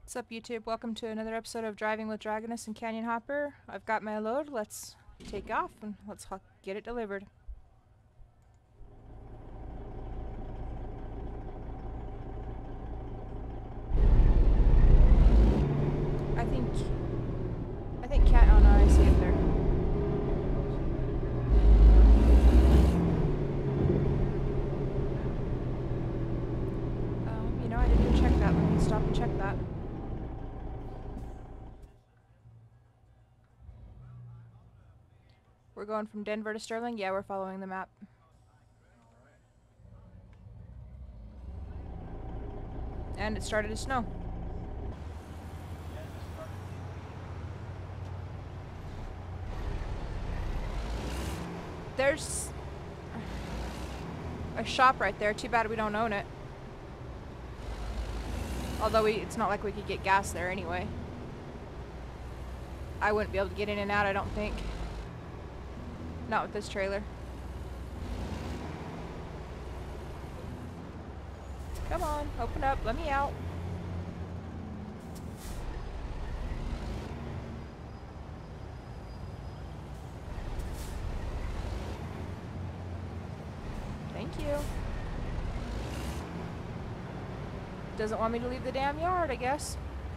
What's up, YouTube? Welcome to another episode of Driving with Dragoness and Canyon Hopper. I've got my load. Let's take off and let's get it delivered. I think Cat. Oh no, I see it there. You know, I didn't even check that. Let me stop and check that. We're going from Denver to Sterling? Yeah, we're following the map. And it started to snow. There's a shop right there. Too bad we don't own it. Although it's not like we could get gas there anyway. I wouldn't be able to get in and out, I don't think. Not with this trailer. Come on, open up, let me out. Thank you. Doesn't want me to leave the damn yard, I guess.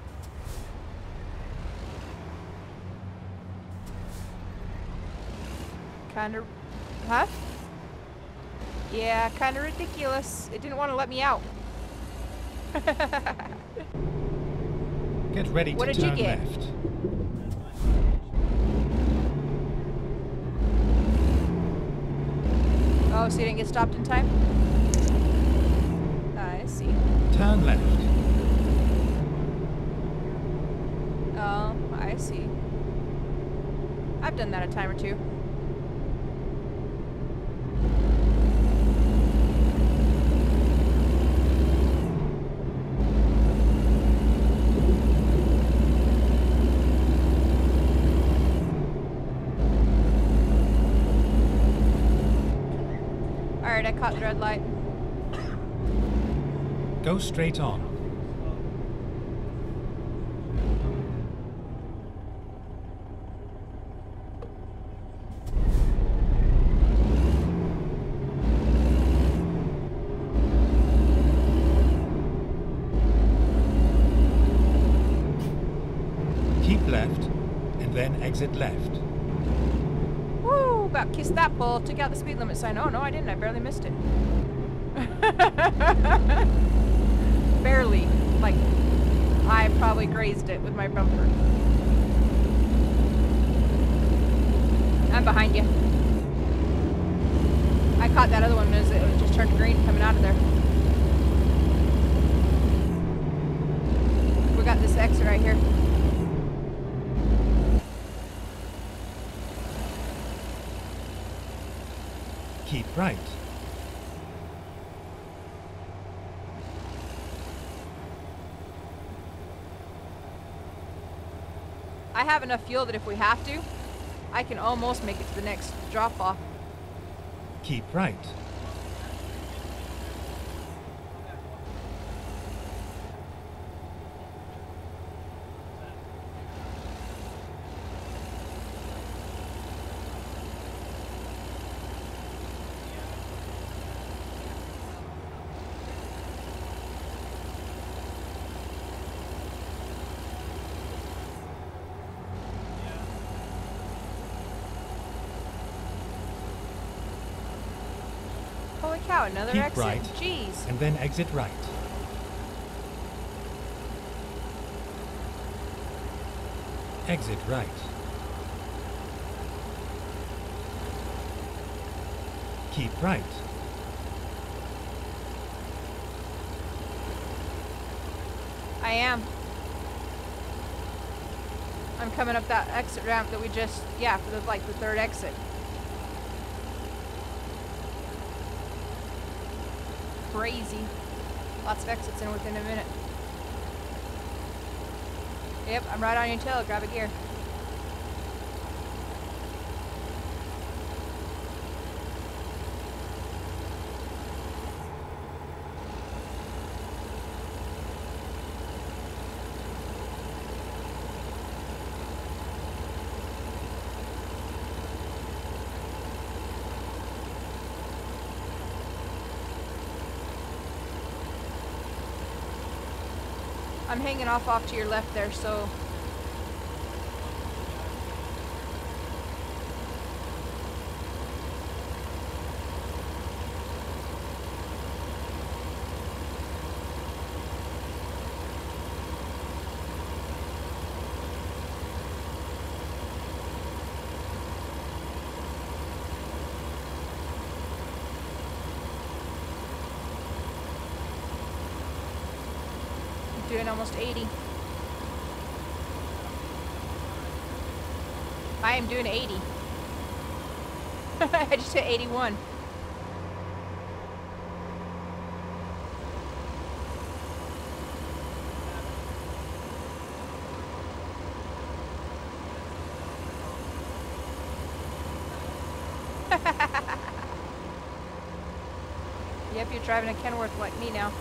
Kinda, huh? Yeah, kinda ridiculous. It didn't want to let me out. Get ready to turn left. Oh, so you didn't get stopped in time? I see. Turn left. Oh, I see. I've done that a time or two. Alright, I caught the red light. Go straight on. Keep left, and then exit left. Woo! About kissed that pole. Took out the speed limit sign. Oh no, I didn't. I barely missed it. Barely. Like, I probably grazed it with my bumper. I'm behind you. I caught that other one as it just turned green coming out of there. We got this exit right here. Keep right. I have enough fuel that if we have to, I can almost make it to the next drop-off. Keep right. Holy cow, another Keep exit. right. Jeez. And then exit right. Exit right. Keep right. I am. I'm coming up that exit ramp that we just, yeah, for the, like, the third exit. Crazy. Lots of exits in within a minute. Yep, I'm right on your tail. Grab a gear. I'm hanging off to your left there, so... Doing almost 80. I am doing 80. I just hit 81. Yep, you're driving a Kenworth like me now.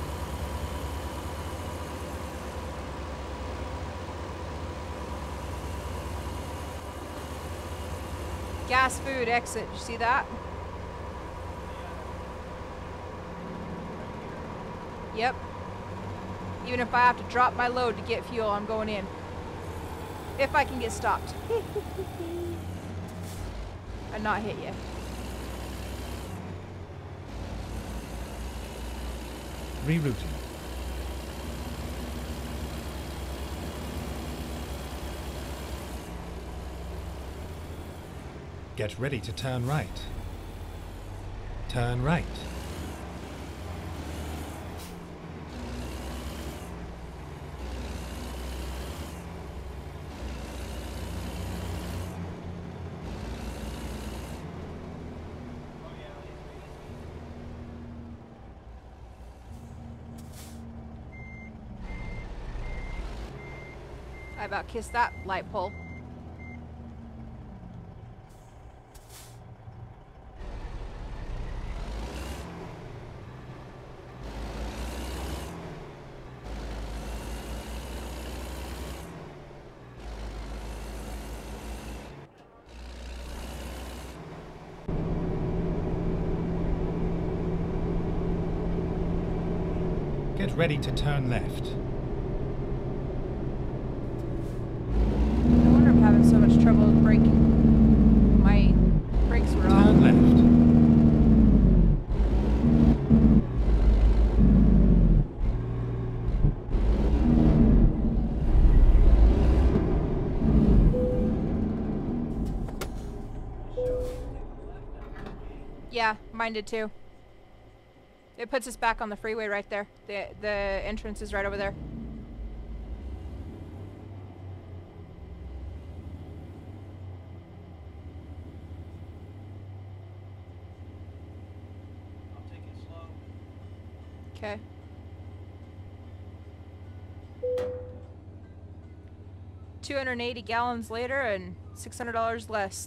Gas food exit, you see that? Yep. Even if I have to drop my load to get fuel, I'm going in. If I can get stopped. And not hit you. Rerouting. Get ready to turn right. Turn right. I about kissed that light pole. Get ready to turn left. No wonder I'm having so much trouble with braking. My brakes were off. Turn left. Yeah, mine did too. It puts us back on the freeway right there. The entrance is right over there. I'll take it slow. Okay. $280 gallons later and $600 less.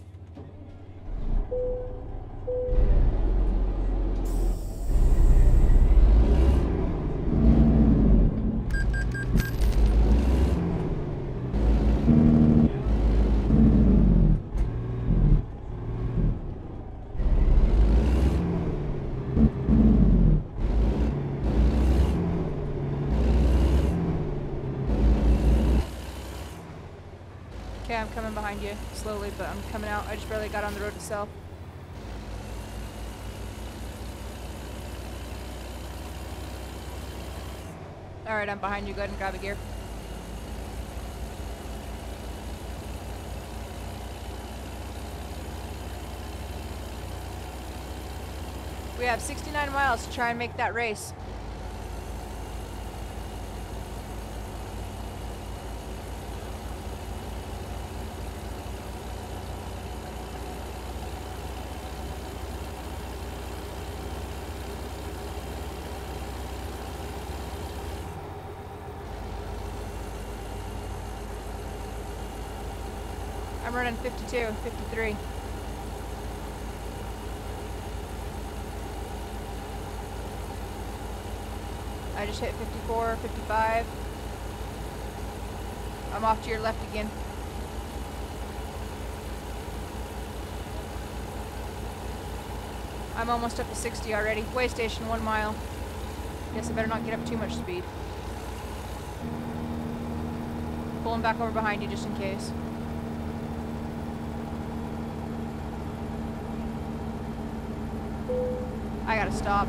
Okay, I'm coming behind you slowly, but I'm coming out. I just barely got on the road itself. Alright, I'm behind you. Go ahead and grab a gear. We have 69 miles to try and make that race. I'm running 52, 53. I just hit 54, 55. I'm off to your left again. I'm almost up to 60 already. Way station, 1 mile. Guess I better not get up too much speed. Pulling back over behind you just in case. I gotta stop.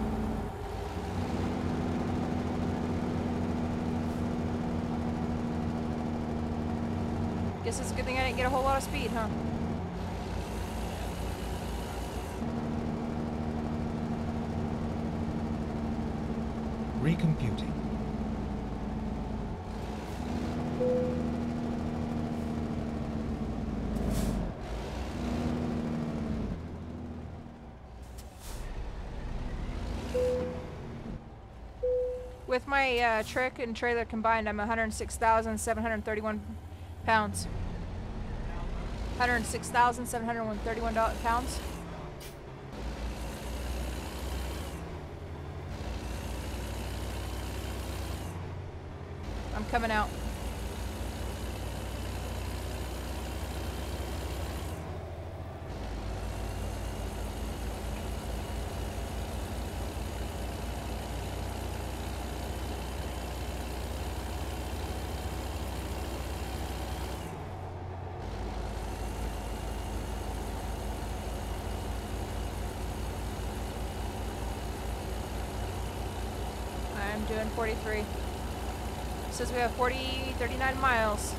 Guess it's a good thing I didn't get a whole lot of speed, huh? Recomputing. With my truck and trailer combined, I'm 106,731 pounds. 106,731 pounds. I'm coming out. I'm doing 43. Says we have 39 miles.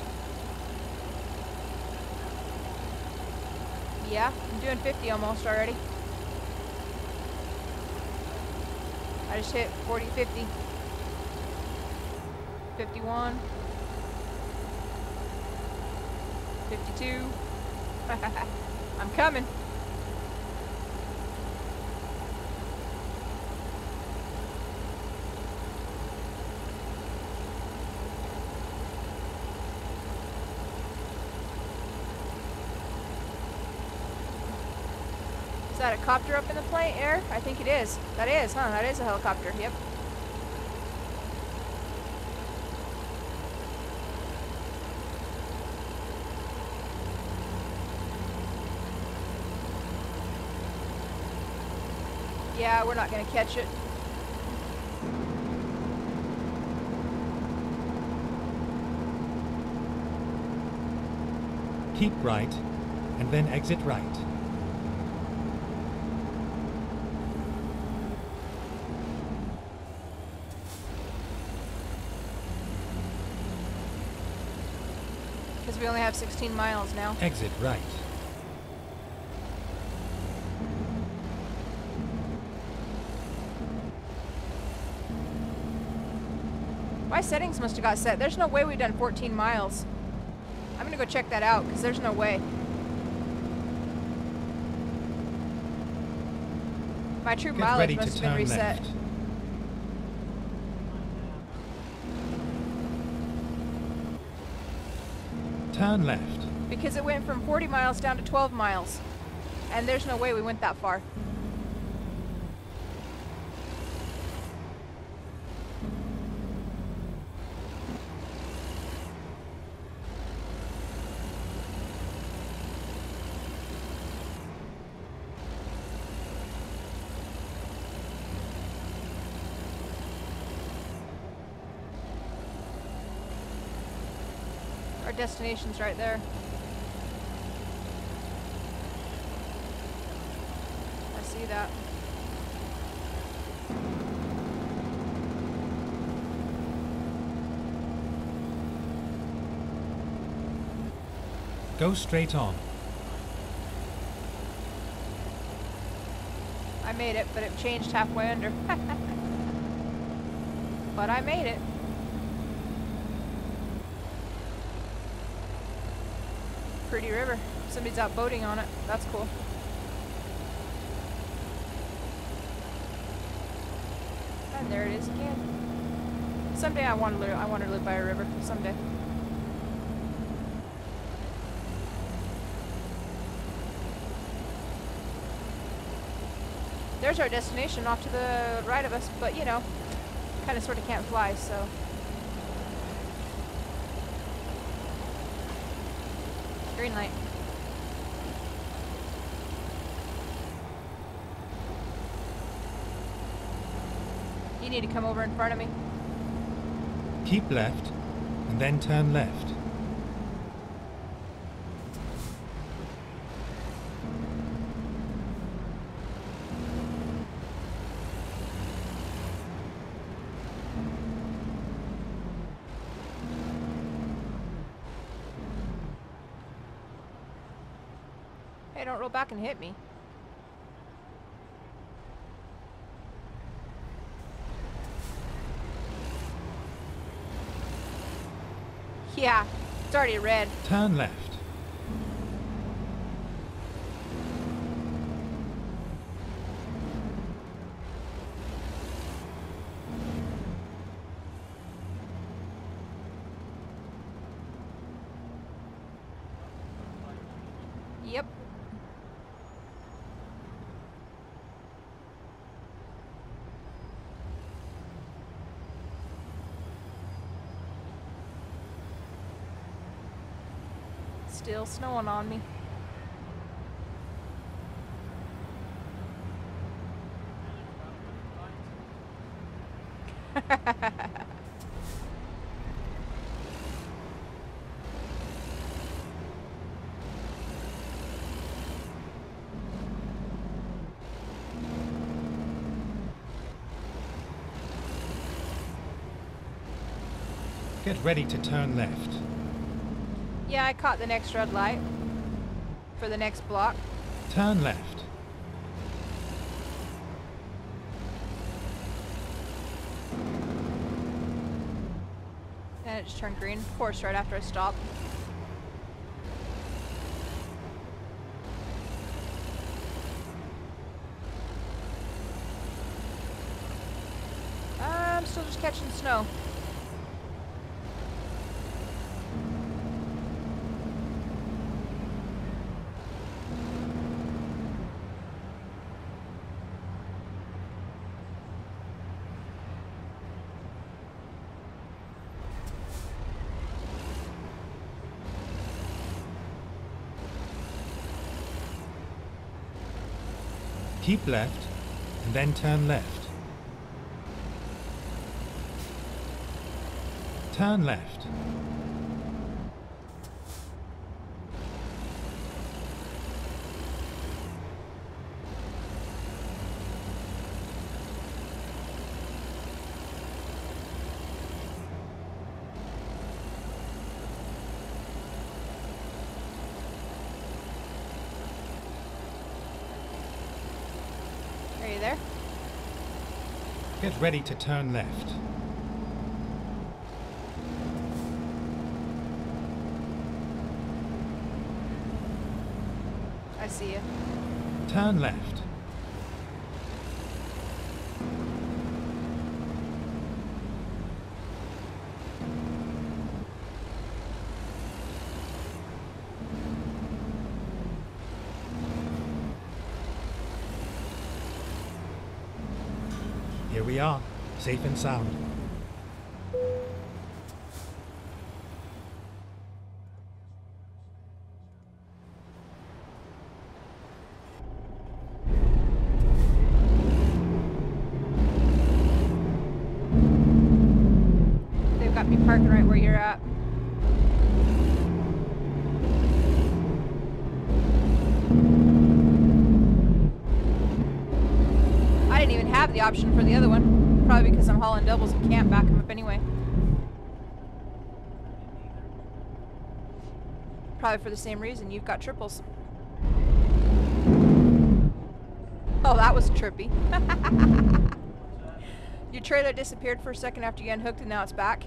Yeah, I'm doing 50 almost already. I just hit 40, 50. 51. 52. I'm coming. Is that a copter up in the plane air? I think it is. That is, huh? That is a helicopter. Yep. Yeah, we're not gonna catch it. Keep right, and then exit right. Because we only have 16 miles now. Exit right. My settings must have got set. There's no way we've done 14 miles. I'm gonna go check that out, because there's no way. My true Get mileage ready must to have been turn reset. left. Turn left. Because it went from 40 miles down to 12 miles. And there's no way we went that far. Our destination's right there. I see that. Go straight on. I made it, but it changed halfway under. But I made it. Pretty river. Somebody's out boating on it. That's cool. And there it is again. Someday I want to live by a river. Someday. There's our destination off to the right of us, but you know, kind of sort of can't fly, so. Green light. You need to come over in front of me. Keep left, and then turn left. Hey, don't roll back and hit me. Yeah, it's already red. Turn left. Yep. Still snowing on me. Get ready to turn left. Yeah, I caught the next red light for the next block. Turn left. And it just turned green, of course, right after I stopped. I'm still just catching snow. Keep left, and then turn left. Turn left. Are you there? Get ready to turn left. I see you. Turn left. Here we are, safe and sound. They've got me parking right where you're at. I didn't even have the option for the other one. Probably because I'm hauling doubles and can't back them up anyway. Probably for the same reason. You've got triples. Oh, that was trippy. Your trailer disappeared for a second after you unhooked and now it's back.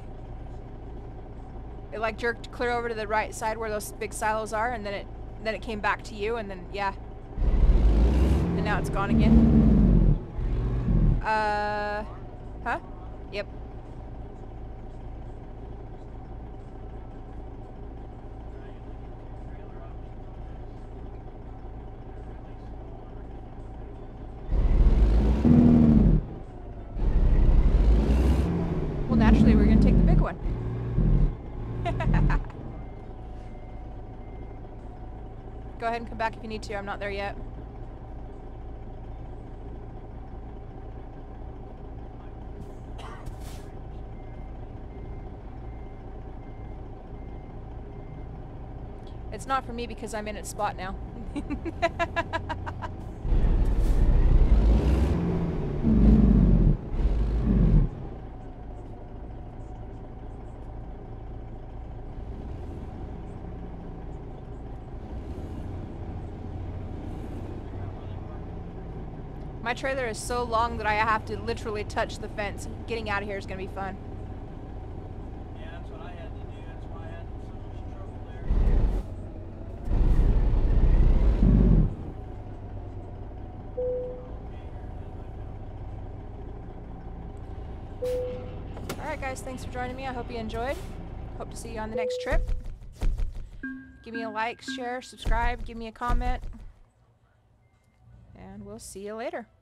It like jerked clear over to the right side where those big silos are, and then it came back to you, and then yeah. And now it's gone again. Huh? Yep. Well, naturally, we're gonna take the big one. Go ahead and come back if you need to. I'm not there yet. It's not for me because I'm in its spot now. My trailer is so long that I have to literally touch the fence. Getting out of here is going to be fun. Yeah, that's what I had to do. That's why I had so much trouble there. Alright guys, thanks for joining me. I hope you enjoyed. Hope to see you on the next trip. Give me a like, share, subscribe, give me a comment. And we'll see you later.